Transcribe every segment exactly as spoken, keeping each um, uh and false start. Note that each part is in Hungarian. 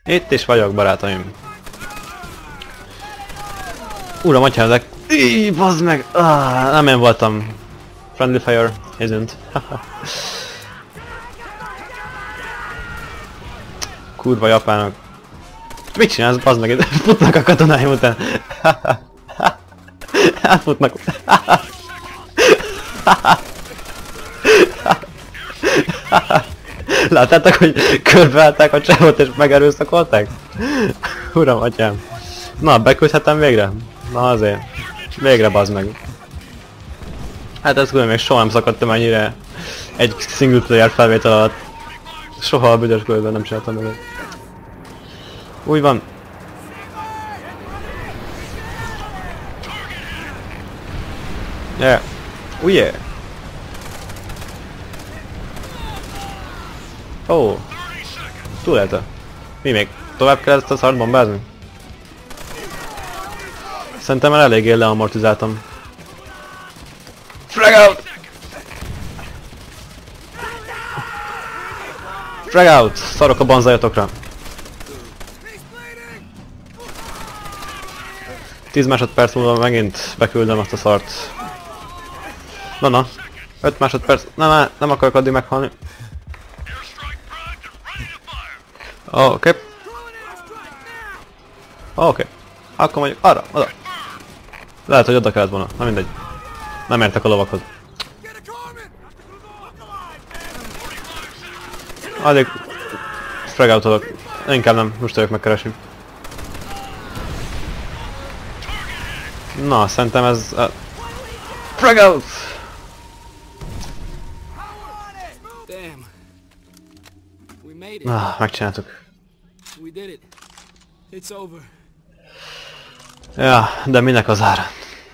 Itt is vagyok, barátaim. Uram, atya, ezek... Íj, bazd meg! Ah, nem én voltam. Friendly fire isn't. Kurva japánok. Mit csinálsz, bazd meg? Futnak a katonáim után. Elfutnak. Láttátok, hogy körbeállták a csávot és megerőszakolták? Uram, atyám. Na, beküldhetem végre? Na azért. Végre, bazd meg. Hát ez külön még soha nem szakadtam ennyire egy single player felvétel alatt. Soha a büdös körben nem csináltam meg. Úgy van. Yeah. Oh yeah. Ó. Oh. Túl elte. Mi még? Tovább kell ezt a szart bombázni? Szerintem el eléggé leamortizáltam. Frag out! Frag out! Szarok a banzajatokra. tíz másodperc múlva megint beküldöm azt a szart. Na na. öt másodperc. Nem, nem, nem akarok addig meghalni. Oh, oké. Okay. Oh, oké. Okay. Akkor mondjuk arra, oda. Lehet, hogy oda kellett volna. Na mindegy. Nem értek a lovakhoz. Addig frag-outolok. Inkább nem, most vagyok megkeresni. Na, szerintem ez... Uh, frag-out! Ah, megcsináltuk. Ja, de minek az ára?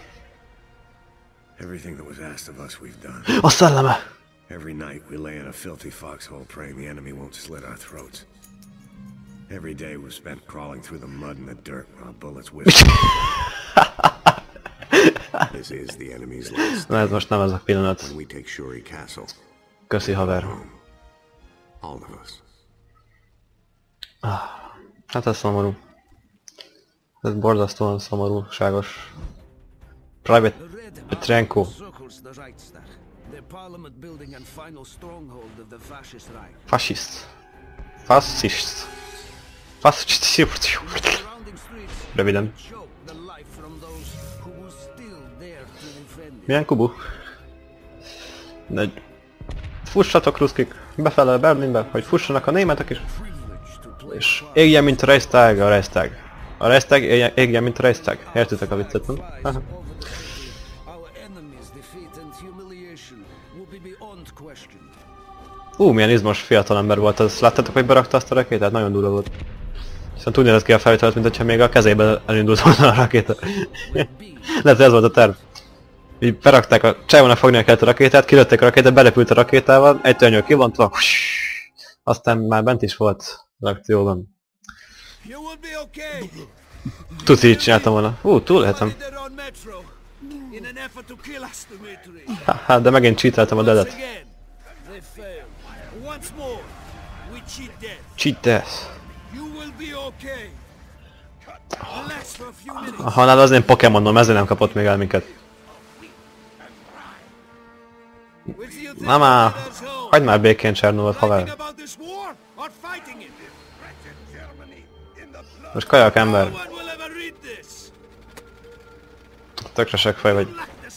A szelleme! Every night we lay in a filthy foxhole praying the enemy won't slit our throats. Every day was spent crawling through the mud and the dirt while bullets whistle. This is the enemy's last. Na ez most nem ez a pillanat. When we take Shuri Castle. Köszi, haver. All of us. Ah, hát ez szomorú. Ez borzasztóan szomorúságos. Private Petrenko. Fascist. Fascist. Fascist. Röviden. Milyen kubu? De fussatok, ruszkik, befele Berlinbe, hogy fussanak a németek is. És égjen, mint a Reichstag, a Reichstag. A Reichstag égjen, mint a Reichstag. Értitek a viccet, nem? Aha. Ú, milyen izmos fiatalember volt az. Láttátok, hogy berakta azt a rakétát? Nagyon durva volt. Viszont úgy nézett ki a felvételet, mint hogyha még a kezébe elindult volna a rakéta. Lehet, ez volt a terv. Így berakták a csávónak fognia kellett a rakétát, kilőtték a rakétát, belepült a rakétával, egy törnyő kivontva, aztán már bent is volt az akcióban. Tudsz, így csináltam volna. Hú, túl lehetem. Haha, de megint cheateltem a deadet. Cheat death. Ha nálad az én Pokémonom, ezért nem kapott még el minket. Mama, hagyd már békén Csernovot, haver. Most kajak ember. Tökre seggfej vagy.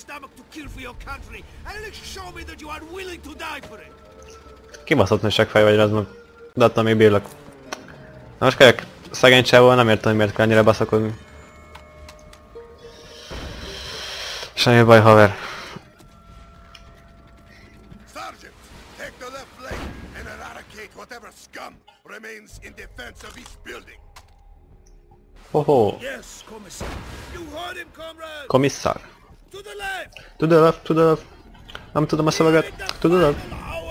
Kibaszott, hogy seggfej vagy, az meg. De attól még bírlak. Na most kajak szegény csávóval nem értem, hogy miért kell ennyire baszakodni. Semmi baj, haver. Hoho. Komisszár. To the left, to the left. Nem tudom a szöveget. To the left.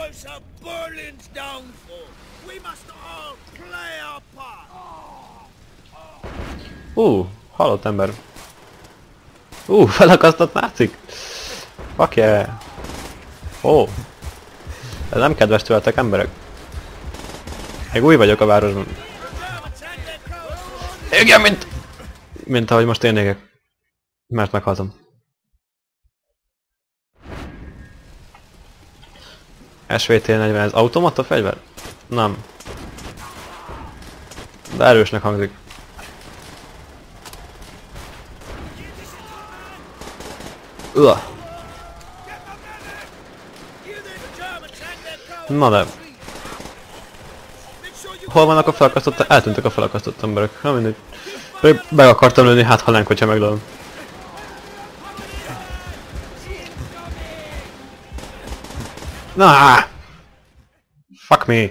Ú, uh, halott ember. Ú, uh, felakasztott nácik. Fuck yeah. Ó. Oh. Ez nem kedves tőletek, emberek. Még új vagyok a városban. Igen, mint... Mint ahogy most én égek. Mert meghaltam. es vé té negyven, ez automata fegyver? Nem. De erősnek hangzik. Uah. Na de. Hol vannak a felakasztott... Eltűntek a felakasztott emberek. Nem mindegy. Be akartam lőni, hát halánk, hogyha meglőm. Na! Fuck me!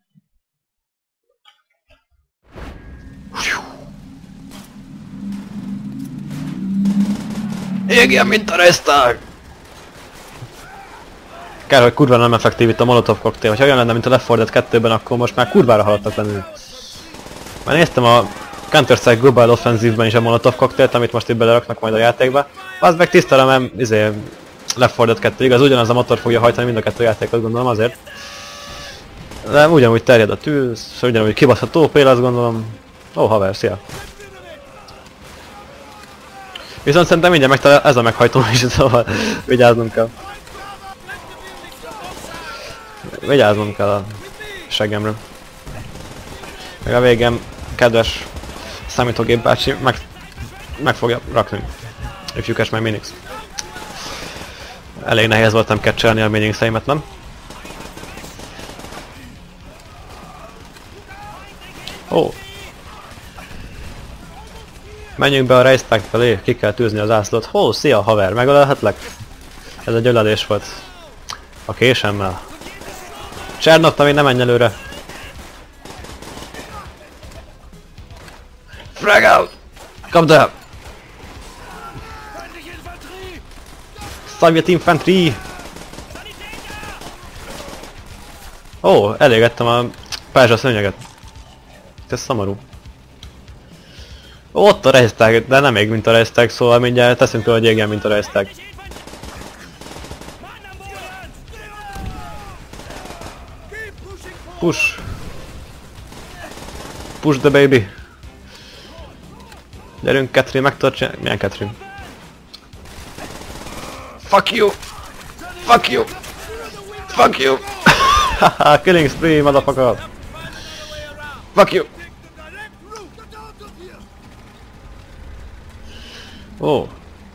Égjen, mint a Reichstag! Kell, hogy kurva nem effektív itt a Molotov koktél. Ha olyan lenne, mint a Left four Dead kettőben, akkor most már kurvára haladtak lenni. Már néztem a Counter-Strike Global Offensive-ben is a Molotov koktélt, amit most itt beleraknak majd a játékba. Az meg tisztelem, mert izé, Left four Dead kettő, igaz, ugyanaz a motor fogja hajtani mind a kettő játékot, gondolom azért. De ugyanúgy terjed a tűz, ugyanúgy kibaszható pél, azt gondolom. Ó, haver, szia! Viszont szerintem mindjárt megtalál ez a meghajtó is, szóval vigyáznunk kell. Vigyáznom kell a seggemre. Meg a végén kedves számítógép bácsi meg, meg fogja rakni. If you catch my meanings. Elég nehéz voltam catchelni a meaningseimet, nem? Ó! Oh. Menjünk be a Reichstag felé, ki kell tűzni az ászlót. Hó, oh, szia haver, megölelhetlek? Ez egy ölelés volt. A késemmel. Csernokta, még nem menj előre. Frag out! Kapd el! Soviet Infantry! Ó, oh, elégettem a perzsa szőnyeget. Ez szomorú. Ó, ott a Reichstag, de nem ég, mint a Reichstag, szóval mindjárt teszünk tőle, hogy égjen, mint a Reichstag. Push! Push the baby! Gyerünk, Catherine, megtartsa... Milyen Catherine? Fuck you! Fuck you! Fuck you! Haha, killing spree, motherfucker! Fuck you! Ó! Oh.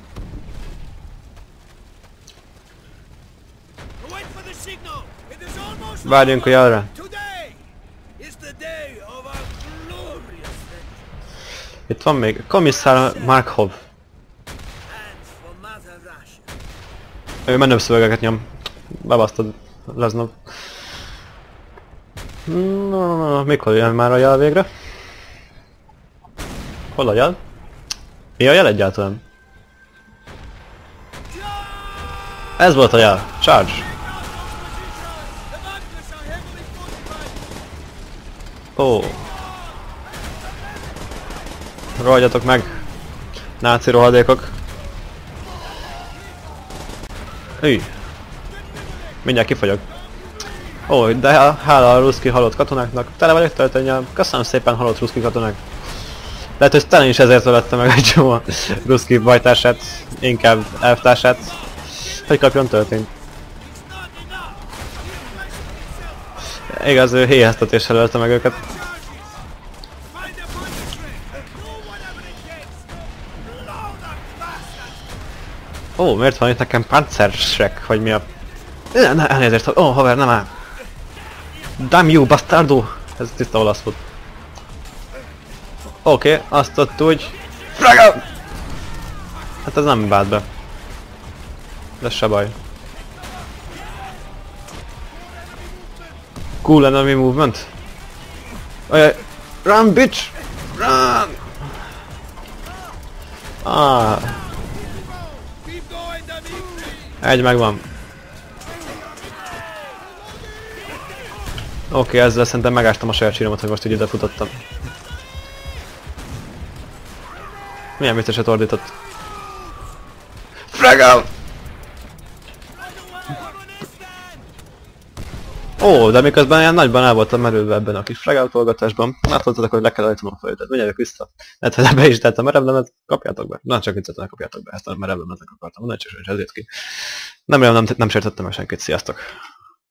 Várjunk a jelre! Itt van még Komisszár Markov. Ő menőbb szövegeket nyom. Bebasztod, Leznov. No, no, no, mikor jön már a jel végre? Hol a jel? Mi a jel egyáltalán? Ez volt a jel. Charge! Ó. Oh. Rohadjatok meg! Náci rohadékok! Üj! Mindjárt kifogyok. Ó, oh, de hála a ruszki halott katonáknak. Tele vagyok töltönnyel. Köszönöm szépen halott ruszki katonák. Lehet, hogy talán is ezért ölette meg egy csomó ruszki bajtársát, inkább elvtársát, hogy kapjon töltényt. Igaz, ő héjáztatéssel ölte meg őket. Ó, oh, miért van itt nekem Panzerschreck, vagy mi a... Ne, ne, elnézést, ó, oh, haver, nem áll. Damn you, bastardo! Ez tiszta olasz volt. Oké, okay, azt ott úgy... Fraga! Hát ez nem vált be. De se baj. Cool enemy movement. Ajaj, run bitch! Run! Ah. Egy megvan. Oké, okay, ezzel szerintem megástam a saját síromat, hogy most így ide futottam. Milyen biztosan ordított. Frag out! Ó, de miközben ilyen nagyban el voltam merülve ebben a kis fragáltolgatásban, hát mondtad, hogy le kell állítanom a földet. Mindjárt vissza. Lehet, hogy be is tettem a merevlemet, kapjátok be. Na, csak viccetel, kapjátok be, ezt a merevlemet akartam mondani, és ezért ki. Nem, nem, nem sértettem meg senkit, sziasztok!